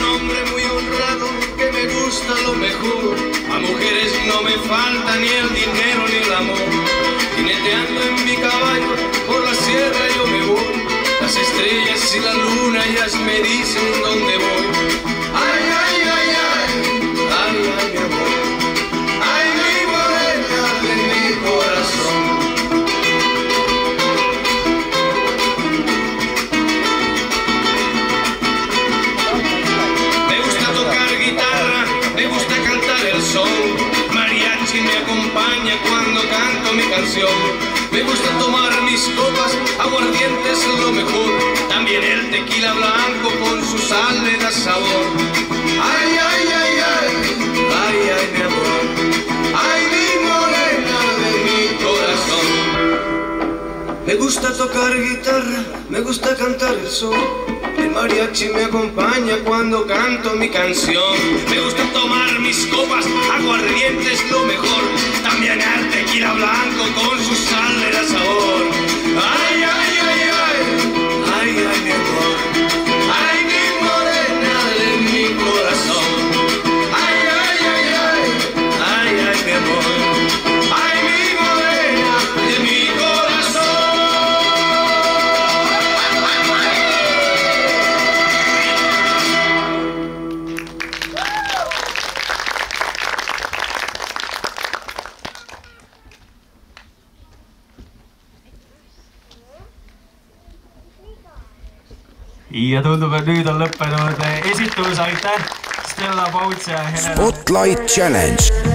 hombre muy honrado que me gusta lo mejor. A mujeres no me falta ni el dinero ni el amor. Jineteando en mi caballo por la sierra yo me voy. Las estrellas y la luna ellas me dicen dónde voy. Ay, ay, ay, ay, ay, ay, mi amor. Ay, mi morena de mi corazón. Me gusta tocar guitarra, me gusta cantar el son. Mariachi me acompaña cuando canto mi canción. Me gusta tomar mis copas, aguardiente es lo mejor. También el tequila blanco con su sal le da sabor. Ay, ay, ay, ay, ay, ay, mi amor. Ay, mi morena de mi corazón. Me gusta tocar guitarra, me gusta cantar el son. El mariachi me acompaña cuando canto mi canción. Me gusta tomar mis copas, aguardiente es lo mejor. También el tequila blanco con su sal le da sabor. Ay, ay, ay, ay, ay, ay, mi amor. Ay, mi morena de mi corazón. Ay, ay, ay, ay, ay, ay, mi amor. Ay, mi morena de mi corazón. Ja tundub, et nüüd on lõppenud esitus, aitäh Stella Pauts ja Helena. Spotlight Challenge.